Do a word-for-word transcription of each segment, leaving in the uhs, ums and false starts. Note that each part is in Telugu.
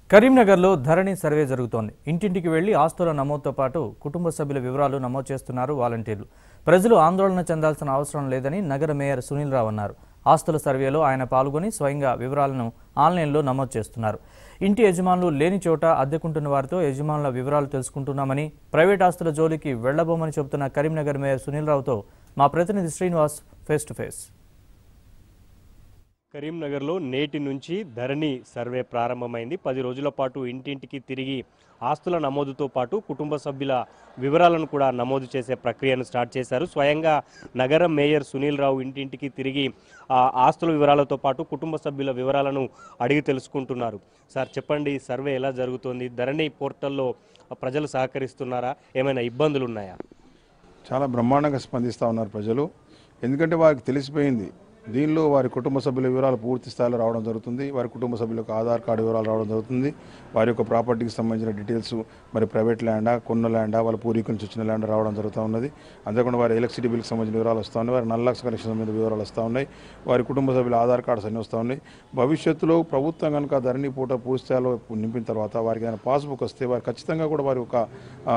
కరీంనగర్లో ధరణి సర్వే జరుగుతోంది. ఇంటింటికి వెళ్లి ఆస్తుల నమోదుతో పాటు కుటుంబ సభ్యుల వివరాలు నమోదు చేస్తున్నారు వాలంటీర్లు. ప్రజలు ఆందోళన చెందాల్సిన అవసరం లేదని నగర మేయర్ సునీల్ రావు అన్నారు. ఆస్తుల సర్వేలో ఆయన పాల్గొని స్వయంగా వివరాలను ఆన్లైన్లో నమోదు చేస్తున్నారు. ఇంటి యజమానులు లేని చోట అద్దెకుంటున్న వారితో యజమానుల వివరాలు తెలుసుకుంటున్నామని, ప్రైవేట్ ఆస్తుల జోలికి వెళ్లబోమని చెబుతున్న కరీంనగర్ మేయర్ సునీల్ రావుతో మా ప్రతినిధి శ్రీనివాస్ ఫేస్ టు ఫేస్. కరీంనగర్లో నేటి నుంచి ధరణి సర్వే ప్రారంభమైంది. పది రోజుల పాటు ఇంటింటికి తిరిగి ఆస్తుల నమోదుతో పాటు కుటుంబ సభ్యుల వివరాలను కూడా నమోదు చేసే ప్రక్రియను స్టార్ట్ చేశారు. స్వయంగా నగర మేయర్ సునీల్ రావు ఇంటింటికి తిరిగి ఆస్తుల వివరాలతో పాటు కుటుంబ సభ్యుల వివరాలను అడిగి తెలుసుకుంటున్నారు. సార్ చెప్పండి, సర్వే ఎలా జరుగుతోంది? ధరణి పోర్టల్లో ప్రజలు సహకరిస్తున్నారా? ఏమైనా ఇబ్బందులు ఉన్నాయా? చాలా బ్రహ్మాండంగా స్పందిస్తూ ఉన్నారు ప్రజలు. ఎందుకంటే వారికి తెలిసిపోయింది, దీనిలో వారి కుటుంబ సభ్యుల వివరాలు పూర్తి స్థాయిలో రావడం జరుగుతుంది. వారి కుటుంబ సభ్యులకు ఆధార్ కార్డు వివరాలు రావడం జరుగుతుంది. వారి యొక్క ప్రాపర్టీకి సంబంధించిన డీటెయిల్స్, మరి ప్రైవేట్ ల్యాండా, కొన్న ల్యాండా, వాళ్ళ పూర్వీకుల నుంచి వచ్చిన ల్యాండ్ రావడం జరుగుతూ ఉన్నది. అంతేకాకుండా వారి ఎలక్ట్రిసిటీ బిల్కి సంబంధించిన వివరాలు వస్తూ ఉన్నాయి. వారి నల్ల కనెక్షన్ మీద వివరాలు వస్తూ ఉన్నాయి. వారి కుటుంబ సభ్యుల ఆధార్ కార్డ్స్ అన్నీ వస్తూ ఉన్నాయి. భవిష్యత్తులో ప్రభుత్వం కనుక ధరణి పూట పూర్తి స్థాయిలో నింపిన తర్వాత వారికి ఏదైనా పాస్బుక్ వస్తే వారు ఖచ్చితంగా కూడా వారి ఒక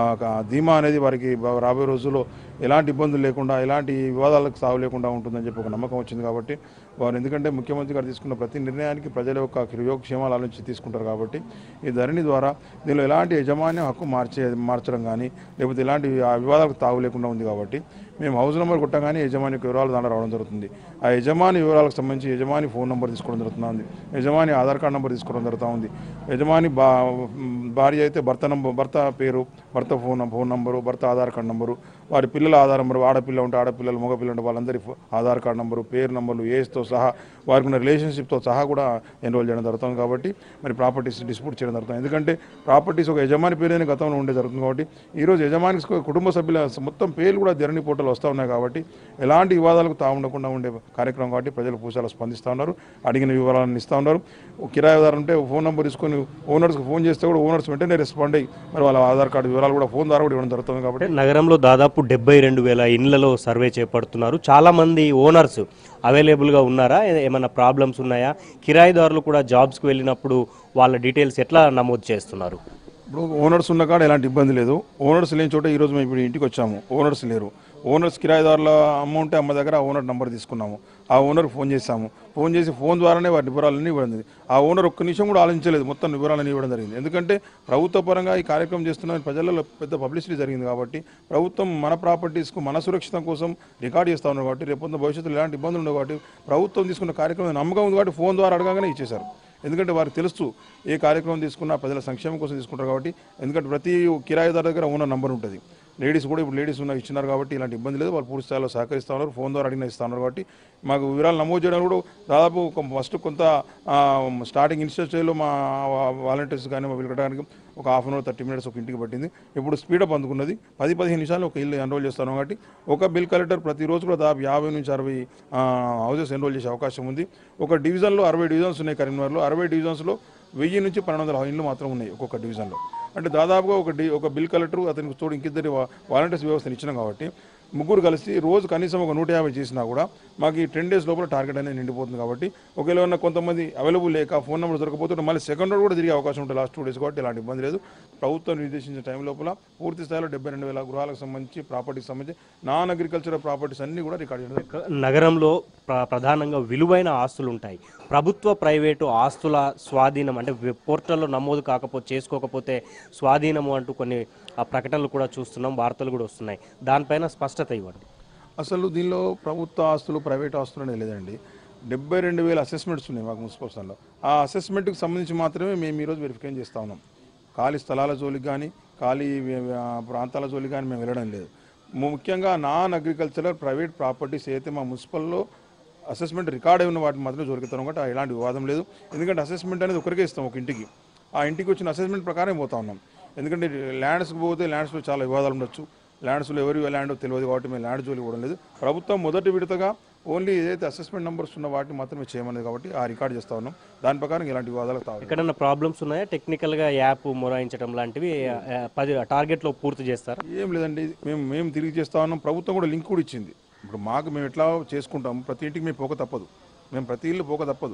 ధీమా అనేది వారికి రాబోయే రోజుల్లో ఎలాంటి ఇబ్బందులు లేకుండా, ఎలాంటి వివాదాలకు సాగు లేకుండా ఉంటుందని చెప్పి ఒక నమ్మకం వచ్చింది. కాబట్టి వారు, ఎందుకంటే ముఖ్యమంత్రి గారు తీసుకున్న ప్రతి నిర్ణయానికి ప్రజల యొక్క యోగక్షేమాలు ఆలోచించి తీసుకుంటారు. కాబట్టి ఈ ధరణి ద్వారా దీనిలో ఎలాంటి యజమాన్యం హక్కు మార్చే మార్చడం కానీ, లేకపోతే ఎలాంటి వివాదాలకు తావు లేకుండా ఉంది. కాబట్టి మేము హౌస్ నెంబర్ కొట్టగానే యజమాని యొక్క వివరాలు దాంట్లో రావడం జరుగుతుంది. ఆ యజమాని వివరాలకు సంబంధించి యజమాని ఫోన్ నెంబర్ తీసుకోవడం జరుగుతుంది. యజమాని ఆధార్ కార్డు నెంబర్ తీసుకోవడం జరుగుతూ ఉంది. యజమాని బా భార్య అయితే భర్త నంబర్, భర్త పేరు, భర్త ఫోన్ ఫోన్ నంబరు, భర్త ఆధార్ కార్డు నంబరు, వారి పిల్లల ఆధార్ నెంబరు, ఆడపిల్ల ఉంటే ఆడపిల్లలు, మగపిల్లలు ఉంటే వాళ్ళందరి ఆధార్ కార్డు నంబరు, పేరు నంబర్లు, ఏజ్తో సహా, వారికి ఉన్న రిలేషన్షిప్తో సహా కూడా ఎన్రోల్ చేయడం జరుగుతుంది. కాబట్టి మరి ప్రాపర్టీస్ డిస్ప్యూట్ చేయడం జరుగుతుంది. ఎందుకంటే ప్రాపర్టీస్ ఒక యజమాని పేరునే గతంలో ఉండే జరుగుతుంది. కాబట్టి ఈరోజు యజమాని కుటుంబ సభ్యుల మొత్తం పేర్లు కూడా ధరణి పోర్టల్ వస్తూ ఉన్నాయి. కాబట్టి ఎలాంటి వివాదాలకు తావు ఉండకుండా ఉండే కార్యక్రమం. కాబట్టి ప్రజలు పూసాలు స్పందిస్తూ ఉన్నారు, అడిగిన వివరాలను ఇస్తూ ఉన్నారు. కిరాయిదారు ఉంటే ఫోన్ నెంబర్ తీసుకొని ఓనర్స్కి ఫోన్ చేస్తే కూడా ఓనర్స్ వెంటనే రెస్పాండ్ అయ్యి మరి వాళ్ళ ఆధార్ కార్డు వివరాలు కూడా ఫోన్ ద్వారా కూడా ఇవ్వడం జరుగుతుంది. కాబట్టి నగరంలో దాదాపు డెబ్బై రెండు వేల ఇళ్లలో సర్వే చేపడుతున్నారు. చాలా మంది ఓనర్స్ అవైలబుల్గా ఉన్నారా? ఏమైనా ప్రాబ్లమ్స్ ఉన్నాయా? కిరాయిదారులు కూడా జాబ్స్కి వెళ్ళినప్పుడు వాళ్ళ డీటెయిల్స్ ఎట్లా నమోదు చేస్తున్నారు? ఇప్పుడు ఓనర్స్ ఉన్న కాడ ఎలాంటి ఇబ్బంది లేదు. ఓనర్స్ లేని చోట ఈరోజు మేము ఇప్పుడు ఇంటికి వచ్చాము, ఓనర్స్ లేరు. ఓనర్స్ కిరాయిదారుల అమ్మ ఉంటే అమ్మ దగ్గర ఆ ఓనర్ నెంబర్ తీసుకున్నాము. ఆ ఓనర్కి ఫోన్ చేసాము. ఫోన్ చేసి ఫోన్ ద్వారానే వారి వివరాలన్నీ ఇవ్వడం జరిగింది. ఆ ఓనర్ ఒక్క నిమిషం కూడా ఆలోచించలేదు, మొత్తం వివరాలన్నీ ఇవ్వడం జరిగింది. ఎందుకంటే ప్రభుత్వ పరంగా ఈ కార్యక్రమం చేస్తున్న ప్రజలలో పెద్ద పబ్లిసిటీ జరిగింది. కాబట్టి ప్రభుత్వం మన ప్రాపర్టీస్కు మన సురక్షితం కోసం రికార్డ్ చేస్తూ ఉన్నారు. కాబట్టి రేపు భవిష్యత్తులో ఎలాంటి ఇబ్బందులు ఉండవు. కాబట్టి ప్రభుత్వం తీసుకున్న కార్యక్రమం నమ్మకం ఉంది. కాబట్టి ఫోన్ ద్వారా అడగగానే ఇచ్చేశారు. ఎందుకంటే వారికి తెలుసు ఏ కార్యక్రమం తీసుకున్నా ప్రజల సంక్షేమం కోసం తీసుకుంటారు. కాబట్టి ఎందుకంటే ప్రతి కిరాయిదారు దగ్గర ఓనర్ నంబర్ ఉంటుంది. లేడీస్ కూడా ఇప్పుడు లేడీస్ ఉన్న ఇచ్చినారు. కాబట్టి ఇలాంటి ఇబ్బంది లేదు. వాళ్ళు పూర్తి స్థాయిలో సహకరిస్తూ ఉన్నారు. ఫోన్ ద్వారా అడిగిన ఇస్తూ ఉన్నారు. కాబట్టి మాకు వివరాలు నమోదు చేయడం కూడా దాదాపు ఫస్ట్ కొంత స్టార్టింగ్ ఇనిషియల్ స్టేజ్లో మా వాలంటీర్స్ కానీ మా వెళ్ళడానికి ఒక half an hour thirty minutes ఒక ఇంటికి పట్టింది. ఇప్పుడు స్పీడప్ అందుకున్నది. పది పదిహేను నిమిషాలు ఒక ఇల్లు ఎన్రోల్ చేస్తాను. కాబట్టి ఒక బిల్ కలెక్టర్ ప్రతిరోజు కూడా దాదాపు యాభై నుంచి అరవై హౌసెస్ ఎన్రోల్ చేసే అవకాశం ఉంది. ఒక డివిజన్లో అరవై డివిజన్స్ ఉన్నాయి. కరీంనగర్లో అరవై డివిజన్స్లో వెయ్యి నుంచి పన్నెండు వందల ఇళ్ళు మాత్రం ఉన్నాయి ఒక్కొక్క డివిజన్లో. అంటే దాదాపుగా ఒక డి ఒక బిల్ కలెక్టర్ అతనికి తోడు ఇంకిద్దరి వాలంటీర్స్ వ్యవస్థను ఇచ్చినాం. కాబట్టి ముగ్గురు కలిసి రోజు కనీసం ఒక నూట యాభై చేసినా కూడా మాకు ఈ టెన్ డేస్ లోపల టార్గెట్ అనేది నిండిపోతుంది. కాబట్టి ఒకవేళ ఉన్న కొంతమంది అవైలబుల్ లేక ఫోన్ నెంబర్ దొరకపోతే మళ్ళీ సెకండ్ రోడ్ కూడా తిరిగే అవకాశం ఉంటుంది లాస్ట్ టూ డేస్. కాబట్టి ఎలాంటి ఇబ్బంది లేదు. ప్రభుత్వం నిర్దేశించిన టైం లోపల పూర్తి స్థాయిలో డెబ్బై రెండు వేల గృహాలకు సంబంధించి ప్రాపర్టీకి సంబంధించి నాన్ అగ్రికల్చరల్ ప్రాపర్టీస్ అన్నీ కూడా రికార్డ్ చేయడం. నగరంలో ప్రధానంగా విలువైన ఆస్తులు ఉంటాయి. ప్రభుత్వ ప్రైవేటు ఆస్తుల స్వాధీనం అంటే పోర్టల్లో నమోదు కాకపోతే చేసుకోకపోతే స్వాధీనము అంటూ కొన్ని ప్రకటనలు కూడా చూస్తున్నాం, వార్తలు కూడా వస్తున్నాయి. దానిపైన స్పష్టత ఇవ్వండి. అసలు దీనిలో ప్రభుత్వ ఆస్తులు ప్రైవేట్ ఆస్తులు అనేది లేదండి. డెబ్బై రెండు వేల అసెస్మెంట్స్ ఉన్నాయి మాకు మున్సిపల్. ఆ అసెస్మెంట్కి సంబంధించి మాత్రమే మేము ఈరోజు వెరిఫికేషన్ చేస్తూ ఉన్నాం. ఖాళీ స్థలాల జోలికి కానీ ఖాళీ ప్రాంతాల జోలికి కానీ మేము వెళ్ళడం లేదు. ముఖ్యంగా నాన్ అగ్రికల్చరల్ ప్రైవేట్ ప్రాపర్టీస్ అయితే మా మున్సిపల్లో అసెస్మెంట్ రికార్డ్ అయిన వాటిని మాత్రమే జోలికిస్తాం. కాబట్టి ఎలాంటి వివాదం లేదు. ఎందుకంటే అసెస్మెంట్ అనేది ఒకరికే ఇస్తాం ఒక ఇంటికి. ఆ ఇంటికి వచ్చిన అసెస్మెంట్ ప్రకారం పోతా ఉన్నాం. ఎందుకంటే ల్యాండ్స్కి పోతే ల్యాండ్స్లో చాలా వివాదాలు ఉండొచ్చు. ల్యాండ్స్లో ఎవరి ల్యాండ్ తెలియదు. కాబట్టి మేము ల్యాండ్ జోలి కూడా లేదు. ప్రభుత్వం మొదటి విడతగా ఓన్లీ ఏదైతే అసెస్మెంట్ నెంబర్స్ ఉన్న వాటిని మాత్రమే చేయమనేది. కాబట్టి ఆ రికార్డ్ చేస్తూ ఉన్నాం. దాని ప్రకారం ఇలాంటి వివాదాలకు తావు. ఎక్కడన్నా ప్రాబ్లమ్స్ ఉన్నాయా? టెక్నికల్గా యాప్ మొరాయించడం లాంటివి పది టార్గెట్లో పూర్తి చేస్తారు? ఏం లేదండి, మేము మేము తిరిగి చేస్తూ ఉన్నాం. ప్రభుత్వం కూడా లింక్ కూడా ఇచ్చింది. ఇప్పుడు మాకు మేము ఎట్లా చేసుకుంటాం, ప్రతి ఇంటికి మేము పోక తప్పదు. మేము ప్రతి ఇల్లు పోక తప్పదు.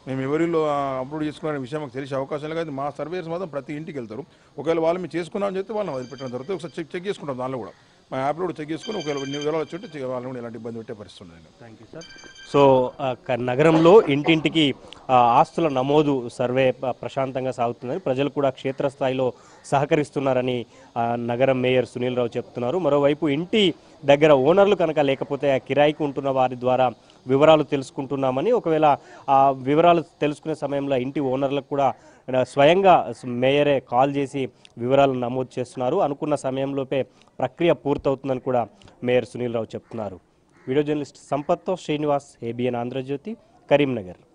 మేము ఎవరిలో అప్లోడ్ చేసుకునే విషయం మాకు తెలిసే అవకాశం లేదు. కానీ మా సర్వేయర్స్ మాత్రం ప్రతి ఇంటికి వెళ్తారు. ఒకవేళ వాళ్ళు మేము చేసుకున్నామని చెప్తే వాళ్ళని వదిలిపెట్టడం జరుగుతుంది. ఒకసారి చెక్ చెక్ చేసుకుంటాం. దానిలో కూడా మా యాప్లో కూడా చెక్ చేసుకుని ఒకవేళ వివరాలు వచ్చి వాళ్ళని కూడా ఎలాంటి ఇబ్బంది పెట్టే పరిస్థితి ఉండదు. Thank you sir. సో ఆ, క- నగరంలో ఇంటింటికి ఆ, ఆస్తుల నమోదు సర్వే ప- ప్రశాంతంగా సాగుతుందని ప్రజలు కూడా క్షేత్రస్థాయిలో సహకరిస్తున్నారని ఆ, నగరం మేయర్ సునీల్ రావు చెప్తున్నారు. మరోవైపు ఇంటి దగ్గర ఓనర్లు కనుక లేకపోతే ఆ కిరాయికి ఉంటున్న వారి ద్వారా వివరాలు తెలుసుకుంటున్నామని, ఒకవేళ ఆ వివరాలు తెలుసుకునే సమయంలో ఇంటి ఓనర్లకు కూడా ఆ, స్వయంగా మేయరే కాల్ చేసి వివరాలు నమోదు చేస్తున్నారు. అనుకున్న సమయంలోపే ప్రక్రియ పూర్తవుతుందని కూడా మేయర్ సునీల్ రావు చెప్తున్నారు. వీడియో జర్నలిస్ట్ సంపత్తో శ్రీనివాస్, ఏబిఎన్ ఆంధ్రజ్యోతి, కరీంనగర్.